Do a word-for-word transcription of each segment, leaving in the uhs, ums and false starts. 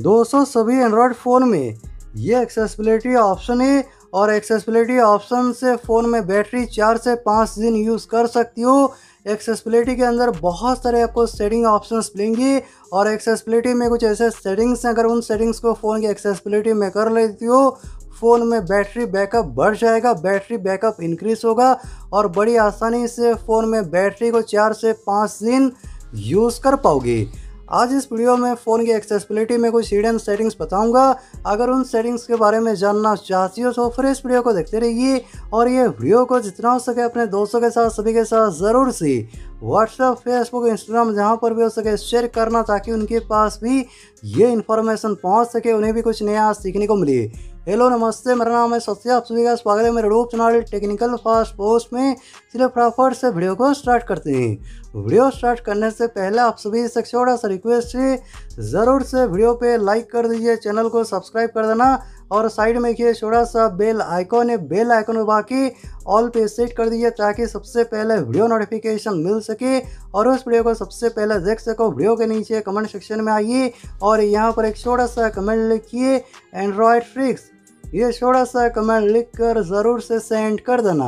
दोस्तों सभी Android phone में ये एक्सेसिबिलिटी ऑप्शन है और एक्सेसिबिलिटी ऑप्शन से फ़ोन में बैटरी चार से पाँच दिन यूज़ कर सकती हो। एक्सेसिबिलिटी के अंदर बहुत सारे आपको सेटिंग ऑप्शंस मिलेंगे और एक्सेसिबिलिटी में कुछ ऐसे सेटिंग्स हैं, अगर उन सेटिंग्स को फ़ोन की एक्सेसिबिलिटी में कर लेती हो फ़ोन में बैटरी बैकअप बढ़ जाएगा, बैटरी बैकअप इंक्रीज होगा और बड़ी आसानी से फ़ोन में बैटरी को चार से पाँच दिन यूज़ कर पाओगे। आज इस वीडियो में फ़ोन की एक्सेसिबिलिटी में कुछ हिडन सेटिंग्स बताऊंगा। अगर उन सेटिंग्स के बारे में जानना चाहती हो तो फिर इस वीडियो को देखते रहिए और ये वीडियो को जितना हो सके अपने दोस्तों के साथ सभी के साथ ज़रूर से व्हाट्सएप, फेसबुक, इंस्टाग्राम जहाँ पर भी हो सके शेयर करना ताकि उनके पास भी ये इन्फॉर्मेशन पहुँच सके, उन्हें भी कुछ नया सीखने को मिले। हेलो नमस्ते, मेरा नाम है सत्य, आप सभी का स्वागत है मेरे YouTube channel technical fast post में। चलिए फटाफट से वीडियो को स्टार्ट करते हैं। वीडियो स्टार्ट करने से पहले आप सभी से छोटा सा रिक्वेस्ट है, ज़रूर से वीडियो पे लाइक कर दीजिए, चैनल को सब्सक्राइब कर देना और साइड में देखिए छोटा सा बेल आइकॉन है, बेल आइकॉन में बाकी ऑल पे सेट कर दीजिए ताकि सबसे पहले वीडियो नोटिफिकेशन मिल सके और उस वीडियो को सबसे पहले देख सको। वीडियो के नीचे कमेंट सेक्शन में आइए और यहाँ पर एक छोटा सा कमेंट लिखिए एंड्रॉयड ट्रिक्स, ये छोटा सा कमेंट लिखकर ज़रूर से सेंड कर देना।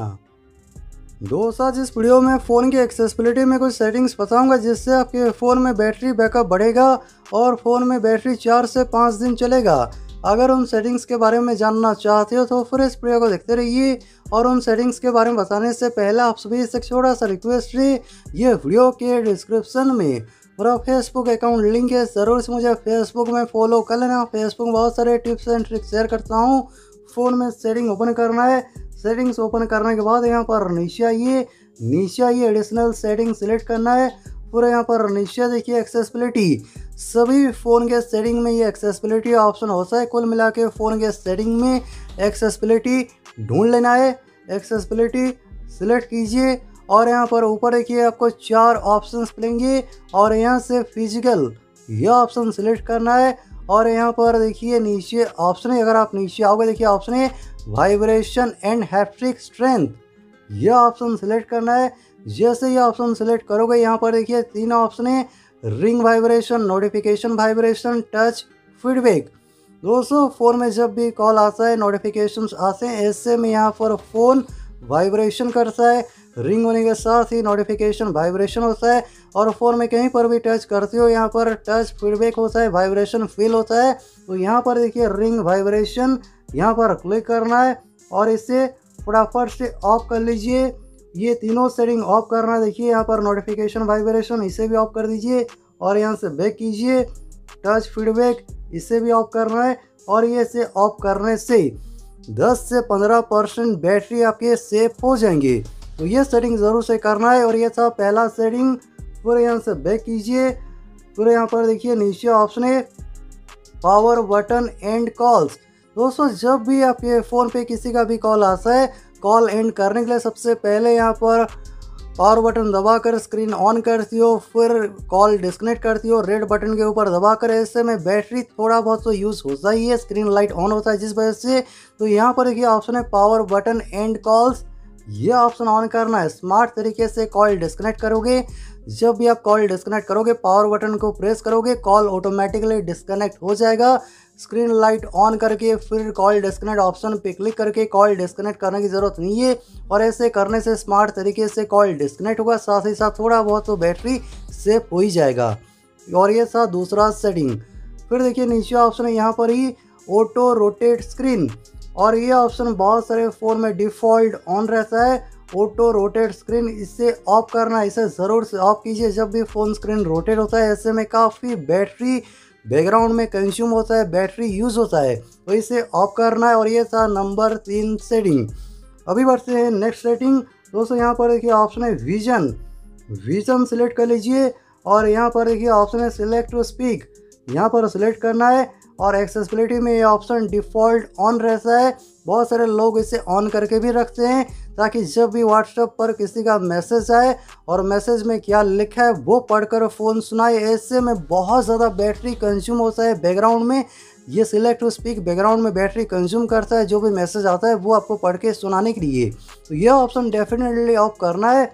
दोस्तों आज इस वीडियो में फ़ोन की एक्सेसिबिलिटी में कुछ सेटिंग्स बताऊंगा जिससे आपके फ़ोन में बैटरी बैकअप बढ़ेगा और फ़ोन में बैटरी चार से पाँच दिन चलेगा। अगर उन सेटिंग्स के बारे में जानना चाहते हो तो फिर इस वीडियो को देखते रहिए और उन सेटिंग्स के बारे में बताने से पहले आप सभी से छोटा सा रिक्वेस्ट है, ये वीडियो के डिस्क्रिप्शन में मेरा फेसबुक अकाउंट लिंक है, ज़रूर से मुझे फेसबुक में फॉलो कर लेना। फेसबुक में बहुत सारे टिप्स एंड ट्रिक्स शेयर करता हूँ। फ़ोन में सेटिंग ओपन करना है, सेटिंग्स ओपन करने के बाद यहाँ पर नीचे आइए, नीचे आइए एडिशनल सेटिंग सिलेक्ट करना है। पूरा यहाँ पर नीचे देखिए एक्सेसिबिलिटी, सभी फ़ोन के सेटिंग में ये एक्सेसिबिलिटी ऑप्शन होता है। कुल मिला के फ़ोन के सेटिंग में एक्सेसिबिलिटी ढूंढ लेना है, एक्सेसिबिलिटी सिलेक्ट कीजिए और यहाँ पर ऊपर देखिए आपको चार ऑप्शंस मिलेंगे और यहाँ से फिजिकल यह ऑप्शन सिलेक्ट करना है और यहाँ पर देखिए नीचे ऑप्शन है, अगर आप नीचे आओगे देखिए ऑप्शन है वाइब्रेशन एंड हैप्टिक स्ट्रेंथ, यह ऑप्शन सिलेक्ट करना है। जैसे ये ऑप्शन सिलेक्ट करोगे यहाँ पर देखिए तीन ऑप्शन है, ring vibration, notification vibration, touch feedback. दोस्तों फ़ोन में जब भी कॉल आता है, नोटिफिकेशंस आते हैं, ऐसे में यहाँ पर फ़ोन वाइब्रेशन करता है, रिंग होने के साथ ही नोटिफिकेशन वाइब्रेशन होता है और फ़ोन में कहीं पर भी टच करते हो यहाँ पर टच फीडबैक होता है, वाइब्रेशन फील होता है। तो यहाँ पर देखिए रिंग वाइब्रेशन, यहाँ पर क्लिक करना है और इसे फटाफट से ऑफ कर लीजिए। ये तीनों सेटिंग ऑफ करना है। देखिए यहाँ पर नोटिफिकेशन वाइब्रेशन, इसे भी ऑफ कर दीजिए और यहाँ से बैक कीजिए। टच फीडबैक, इसे भी ऑफ करना है और ये इसे ऑफ करने से दस से पंद्रह परसेंट बैटरी आपके सेफ हो जाएंगे। तो ये सेटिंग ज़रूर से करना है और ये था पहला सेटिंग। पूरे यहाँ से बैक कीजिए, पूरे यहाँ पर देखिए नीचे ऑप्शन है पावर बटन एंड कॉल्स। दोस्तों जब भी आपके फ़ोन पे किसी का भी कॉल आता है, कॉल एंड करने के लिए सबसे पहले यहाँ पर पावर बटन दबाकर स्क्रीन ऑन करती हो, फिर कॉल डिस्कनेक्ट करती हो रेड बटन के ऊपर दबाकर। ऐसे में बैटरी थोड़ा बहुत तो यूज़ होता ही है, स्क्रीन लाइट ऑन होता है जिस वजह से। तो यहाँ पर देखिए ऑप्शन है पावर बटन एंड कॉल्स, ये ऑप्शन ऑन करना है। स्मार्ट तरीके से कॉल डिस्कनेक्ट करोगे, जब भी आप कॉल डिस्कनेक्ट करोगे पावर बटन को प्रेस करोगे, कॉल ऑटोमेटिकली डिस्कनेक्ट हो जाएगा। स्क्रीन लाइट ऑन करके फिर कॉल डिस्कनेक्ट ऑप्शन पे क्लिक करके कॉल डिस्कनेक्ट करने की ज़रूरत नहीं है और ऐसे करने से स्मार्ट तरीके से कॉल डिस्कनेक्ट होगा, साथ ही साथ थोड़ा बहुत तो बैटरी सेफ हो ही जाएगा। और ये था दूसरा सेटिंग। फिर देखिए नीचे ऑप्शन है यहाँ पर ही ऑटो रोटेट स्क्रीन और ये ऑप्शन बहुत सारे फ़ोन में डिफ़ॉल्ट ऑन रहता है, ऑटो रोटेट स्क्रीन। इसे ऑफ करना है, इसे ज़रूर से ऑफ कीजिए जब भी फ़ोन स्क्रीन रोटेट होता है। ऐसे में काफ़ी बैटरी बैकग्राउंड में कंज्यूम होता है, बैटरी यूज़ होता है, तो इसे ऑफ करना है। और ये था नंबर तीन सेटिंग। अभी बढ़ते हैं नेक्स्ट सेटिंग। दोस्तों यहाँ पर देखिए ऑप्शन है विजन, विजन सिलेक्ट कर लीजिए और यहाँ पर देखिए ऑप्शन है सिलेक्ट टू स्पीक, यहाँ पर सिलेक्ट करना है। और एक्सेसिबिलिटी में ये ऑप्शन डिफ़ॉल्ट ऑन रहता है, बहुत सारे लोग इसे ऑन करके भी रखते हैं ताकि जब भी व्हाट्सएप पर किसी का मैसेज आए और मैसेज में क्या लिखा है वो पढ़कर फ़ोन सुनाए। ऐसे में बहुत ज़्यादा बैटरी कंज्यूम होता है बैकग्राउंड में। ये सिलेक्ट टू स्पीक बैकग्राउंड में बैटरी कंज्यूम करता है, जो भी मैसेज आता है वो आपको पढ़ के सुनाने के लिए। तो यह ऑप्शन डेफिनेटली ऑफ करना है।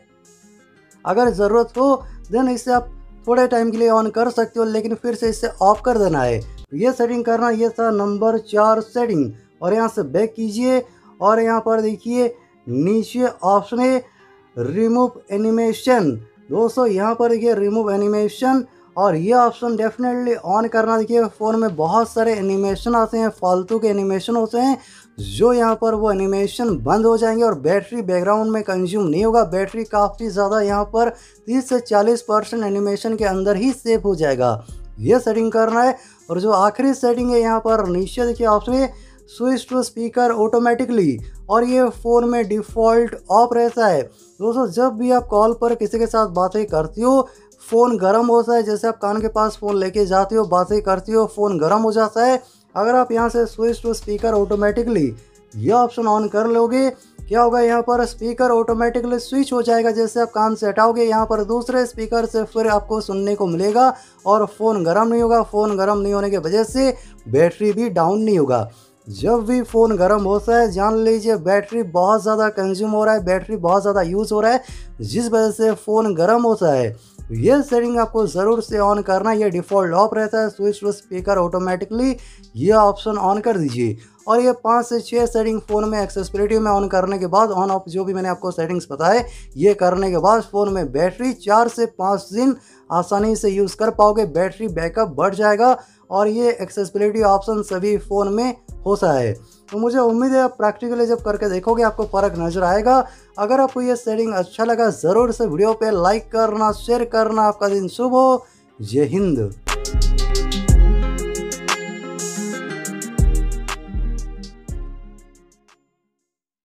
अगर ज़रूरत हो देन इसे आप थोड़े टाइम के लिए ऑन कर सकते हो, लेकिन फिर से इसे ऑफ कर देना है। ये सेटिंग करना, ये था नंबर चार सेटिंग। और यहाँ से बैक कीजिए और यहाँ पर देखिए नीचे ऑप्शन है रिमूव एनिमेशन। दोस्तों यहाँ पर देखिए रिमूव एनिमेशन, और ये ऑप्शन डेफिनेटली ऑन करना। देखिए फ़ोन में बहुत सारे एनिमेशन आते हैं, फालतू के एनिमेशन होते हैं, जो यहाँ पर वो एनिमेशन बंद हो जाएंगे और बैटरी बैकग्राउंड में कंज्यूम नहीं होगा। बैटरी काफ़ी ज़्यादा यहाँ पर तीस से चालीस परसेंट एनिमेशन के अंदर ही सेव हो जाएगा। ये सेटिंग करना है। और जो आखिरी सेटिंग है यहाँ पर नीचे देखिए ऑप्शन है स्विच टू स्पीकर ऑटोमेटिकली, और ये फ़ोन में डिफ़ॉल्ट ऑफ रहता है। दोस्तों जब भी आप कॉल पर किसी के साथ बातें करती हो, फ़ोन गर्म होता है, जैसे आप कान के पास फ़ोन लेके जाती हो, बातें करती हो, फ़ोन गर्म हो जाता है। अगर आप यहाँ से स्विच टू स्पीकर ऑटोमेटिकली ये ऑप्शन ऑन कर लोगे, क्या होगा, यहाँ पर स्पीकर ऑटोमेटिकली स्विच हो जाएगा। जैसे आप कान से हटाओगे, यहाँ पर दूसरे स्पीकर से फिर आपको सुनने को मिलेगा और फ़ोन गर्म नहीं होगा। फ़ोन गर्म नहीं होने की वजह से बैटरी भी डाउन नहीं होगा। जब भी फ़ोन गर्म होता है, जान लीजिए बैटरी बहुत ज़्यादा कंज्यूम हो रहा है, बैटरी बहुत ज़्यादा यूज़ हो रहा है, जिस वजह से फ़ोन गर्म होता है। ये सेटिंग आपको ज़रूर से ऑन करना है। ये डिफ़ॉल्ट ऑफ रहता है, स्विच टू स्पीकर ऑटोमेटिकली, ये ऑप्शन ऑन कर दीजिए। और ये पाँच से छः सेटिंग फ़ोन में एक्सेसिबिलिटी में ऑन करने के बाद, ऑन ऑफ जो भी मैंने आपको सेटिंग्स बताए, ये करने के बाद फ़ोन में बैटरी चार से पाँच दिन आसानी से यूज़ कर पाओगे। बैटरी बैकअप बढ़ जाएगा और ये एक्सेसिबिलिटी ऑप्शन सभी फ़ोन में होता है। तो मुझे उम्मीद है आप प्रैक्टिकली जब करके देखोगे आपको फ़र्क नज़र आएगा। अगर आपको ये सेटिंग अच्छा लगा ज़रूर से वीडियो पे लाइक करना, शेयर करना। आपका दिन शुभ हो। जय हिंद।